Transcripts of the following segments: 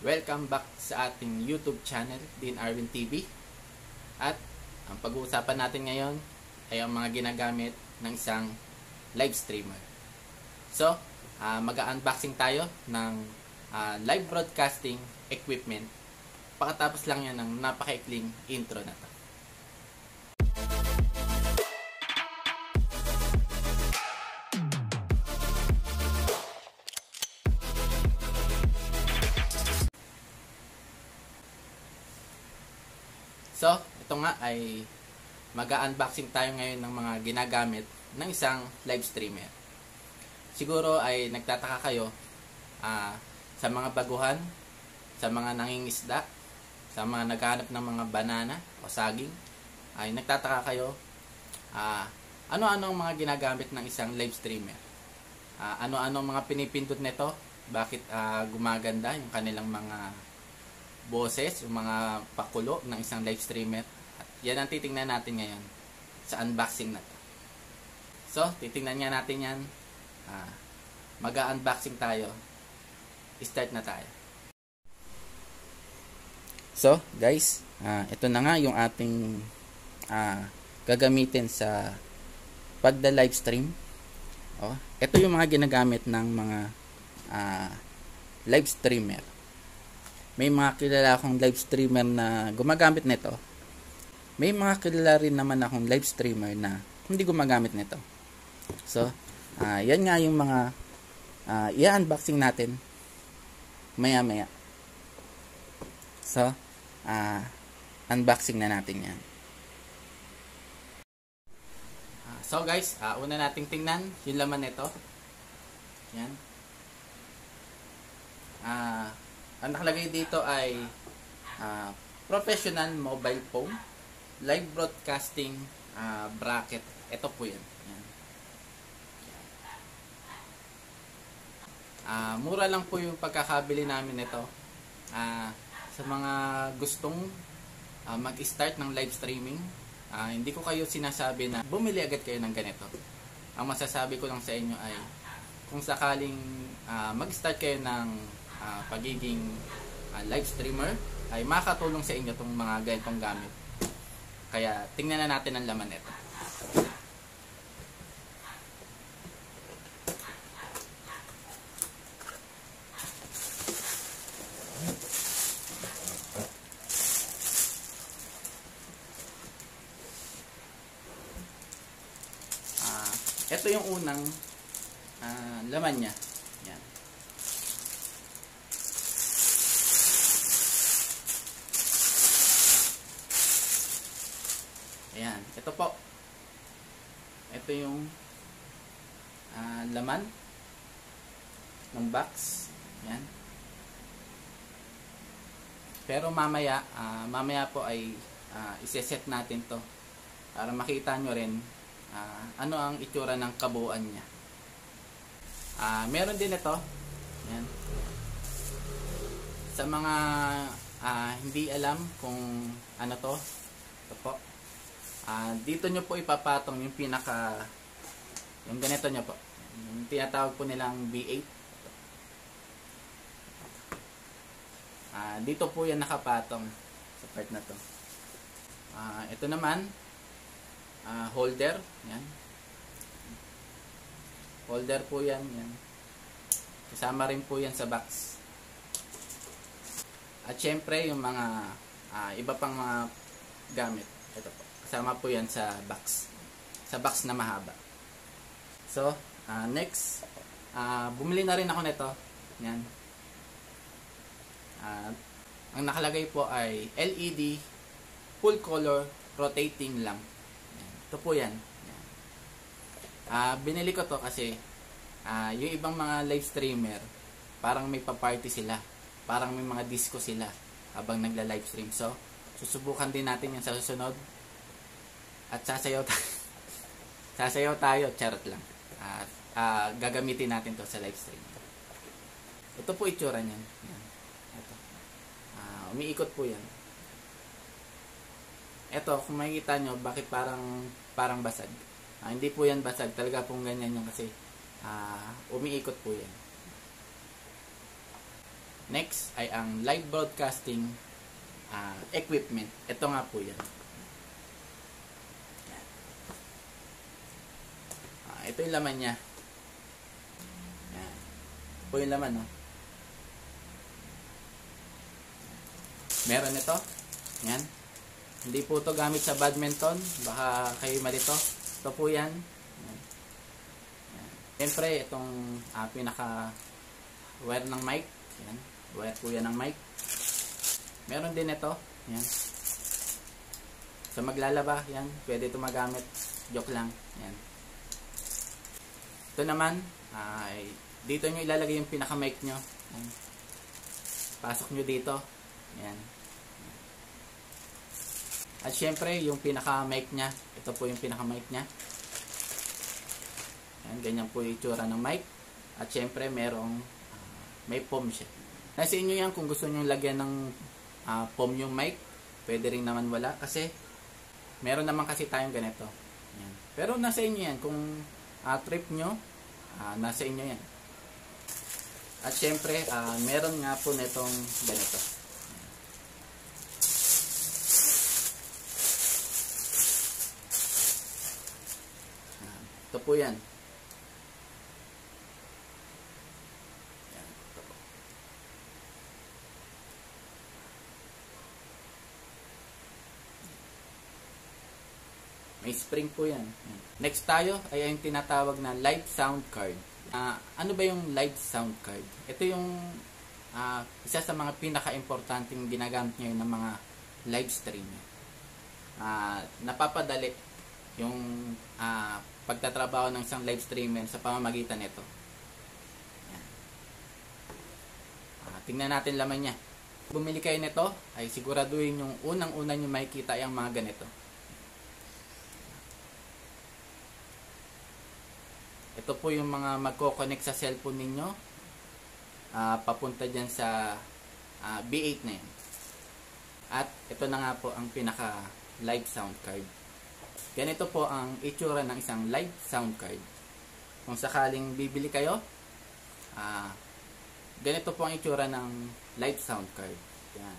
Welcome back sa ating YouTube channel, Dean Arwin TV. At ang pag-uusapan natin ngayon ay ang mga ginagamit ng isang live streamer. So, mag-unboxing tayo ng live broadcasting equipment. Pakatapos lang yan ng napakaikling intro na to. So, ito nga ay mag-unboxing tayo ngayon ng mga ginagamit ng isang live streamer. Siguro ay nagtataka kayo sa mga baguhan, sa mga nangingisda, sa mga naghahanap ng mga banana o saging, ay nagtataka kayo ano-ano ang mga ginagamit ng isang live streamer. Ano-ano ang mga pinipindot nito, bakit gumaganda yung kanilang mga boses, yung mga pakulo ng isang live streamer. At yan ang titingnan natin ngayon sa unboxing na to. So, titingnan nga natin yan. Mag-unboxing tayo. Start na tayo. So, guys, ito na nga yung ating gagamitin sa pagda-live stream. Ito yung mga ginagamit ng mga live streamer. May mga kilala akong live streamer na gumagamit nito. May mga kilala rin naman akong live streamer na hindi gumagamit nito. So, yan nga yung mga i-unboxing natin maya-maya. So, unboxing na natin yan. So guys, una nating tingnan yung laman nito. Yan. Ang nakalagay dito ay professional mobile phone live broadcasting bracket. Ito po yan. Mura lang po yung pagkakabili namin nito. Sa mga gustong mag-start ng live streaming, hindi ko kayo sinasabi na bumili agad kayo ng ganito. Ang masasabi ko lang sa inyo ay kung sakaling mag-start kayo ng pagiging live streamer, ay makakatulong sa inyo itong mga ganitong gamit. Kaya tingnan na natin ang laman nito. Ito yung unang laman niya. Yan. Ayan. Ito po. Ito yung laman ng box. Ayan. Pero mamaya po ay iseset natin to para makita nyo rin ano ang itsura ng kabuuan niya. Meron din ito. Ayan. Sa mga hindi alam kung ano to, ito po. Dito nyo po ipapatong yung yung ganito nyo po. Yung tinatawag po nilang B8. Dito po yan nakapatong sa part na to. Ito naman, holder. Yan. Holder po yan. Yan. Kasama rin po yan sa box. At syempre, yung mga iba pang mga gamit. Ito po. Kasama po yan sa box. Sa box na mahaba. So, next, bumili na rin ako nito. Yan. Ang nakalagay po ay LED full color rotating lamp. Yan. Ito po yan. Yan. Binili ko to kasi yung ibang mga live streamer, parang may pa-party sila. Parang may mga disco sila habang nagla-live stream. So, susubukan din natin yan sa susunod. At sasayaw tayo. Sasayaw tayo, charot lang. Gagamitin natin to sa live stream. Ito po itsura niyan. Yan. Ito. Umiikot po yan. Ito, kung makikita nyo, bakit parang basag. Hindi po yan basag. Talaga pong ganyan yan kasi umiikot po yan. Next ay ang live broadcasting equipment. Ito nga po yan. Ito yung laman niya. Yan. Ito po yung laman, no? Meron ito. Yan. Hindi po ito gamit sa badminton. Baka kayo malito. Ito po yan. Yan. Yan. Siyempre, itong pinaka wire ng mic. Yan. Wire po yan ng mic. Meron din ito. Yan. Sa maglalaba, yan. Pwede ito magamit. Joke lang. Yan. Ito naman, ay dito nyo ilalagay yung pinaka-mic nyo. Yan. Pasok nyo dito. Yan. At syempre, yung pinaka-mic nya. Ito po yung pinaka-mic nya. Yan, ganyan po yung itsura ng mic. At syempre, may foam siya. Nasa inyo yan kung gusto nyo lagyan ng foam yung mic. Pwede rin naman wala. Kasi, meron naman kasi tayong ganito. Yan. Pero nasa inyo yan. Kung trip nyo, nasa inyo yan. At syempre, meron nga po netong ganito. Ito po yan. Yan, ito po. May spring po yan. Next tayo ay yung tinatawag na live sound card. Ano ba yung live sound card? Ito yung isa sa mga pinaka-importanting ginagamit ngayon ng mga live streamer. Napapadali yung pagtatrabaho ng isang live streamer sa pamamagitan nito. Tingnan natin laman niya. Bumili kayo nito, ay siguraduhin yung unang-una nyo makikita ay ang mga ganito. Ito po yung mga magko-connect sa cellphone ninyo. Papunta dyan sa B8 na yan. At ito na nga po ang pinaka live sound card. Ganito po ang itsura ng isang live sound card. Kung sakaling bibili kayo, ganito po ang itsura ng live sound card. Yan.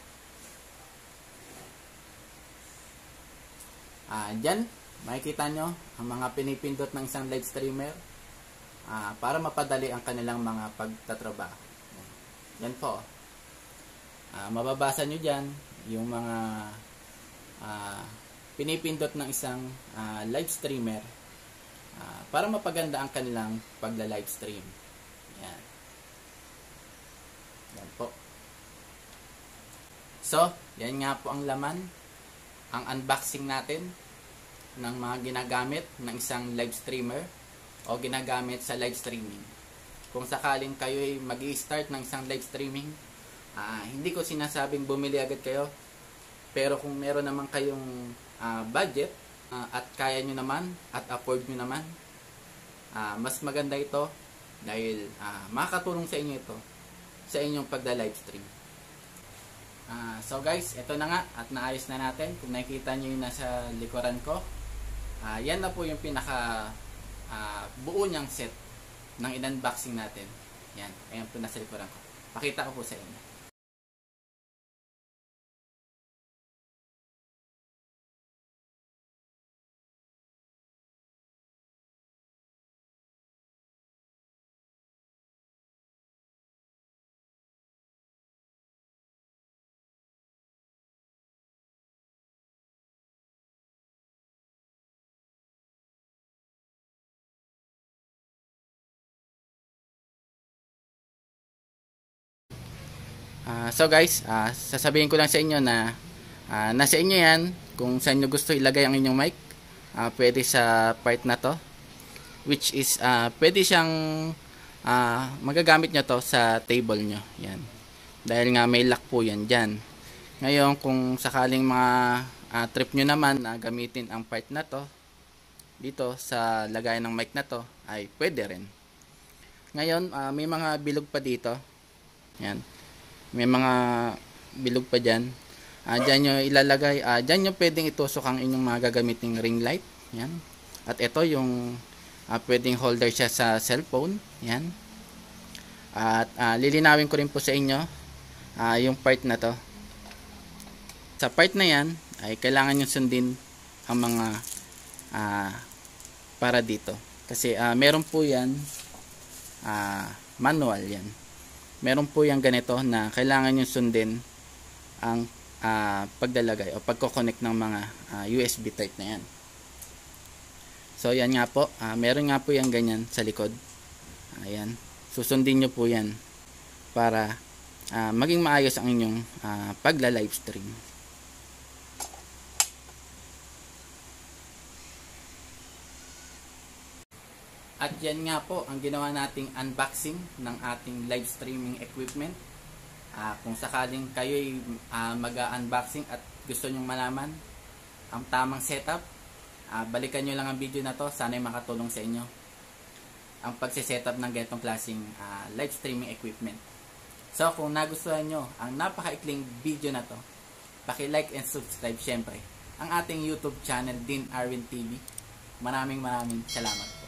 Dyan, makikita nyo ang mga pinipindot ng isang live streamer para mapadali ang kanilang mga pagtatrabaho. Yan po. Mababasa nyo dyan yung mga pinipindot ng isang live streamer para mapaganda ang kanilang pagla-live stream. Yan. Yan po. So, yan nga po ang laman, ang unboxing natin ng mga ginagamit ng isang live streamer o ginagamit sa live streaming. Kung sakaling kayo ay mag-i-start ng isang live streaming, hindi ko sinasabing bumili agad kayo, pero kung meron naman kayong budget at kaya nyo naman at afford nyo naman, mas maganda ito dahil makakatulong sa inyo ito sa inyong pagda-live stream. So guys, ito na nga at naayos na natin. Kung nakikita nyo yung nasa likuran ko, yan na po yung pinaka buo niyang set ng in-unboxing natin. Yan, ayan po nasa likuran ko. Pakita ko po sa inyo. So guys, sasabihin ko lang sa inyo na nasa inyo yan kung saan nyo gusto ilagay ang inyong mic. Pwede sa part na to, which is pwede siyang magagamit nyo to sa table nyo. Yan. Dahil nga may lock po yan dyan. Ngayon kung sakaling mga trip nyo naman na gamitin ang part na to dito sa lagayan ng mic na to, ay pwede rin. Ngayon may mga bilog pa dito. Yan. May mga bilog pa dyan. Dyan nyo ilalagay. Dyan nyo pwedeng itusok ang inyong mga gagamiting ring light. Yan. At ito yung pwedeng holder siya sa cellphone. Yan. At lilinawin ko rin po sa inyo yung part na to. Sa part na yan ay kailangan nyo sundin ang mga para dito. Kasi meron po yan manual yan. Meron po yan ganito na kailangan nyo sundin ang paglalagay o pagko-connect ng mga USB type na yan. So yan nga po, meron nga po yan ganyan sa likod. Ayan, susundin nyo po yan para maging maayos ang inyong pagla-livestream. At yan nga po ang ginawa nating unboxing ng ating live streaming equipment. Kung sakaling kayo'y mag-unboxing at gusto nyong malaman ang tamang setup, balikan nyo lang ang video na to. Sana'y makatulong sa inyo ang pagsisetup ng ganitong klaseng live streaming equipment. So kung nagustuhan nyo ang napakaikling video na to, paki-like and subscribe syempre ang ating YouTube channel, Dean Arwin TV. Maraming salamat.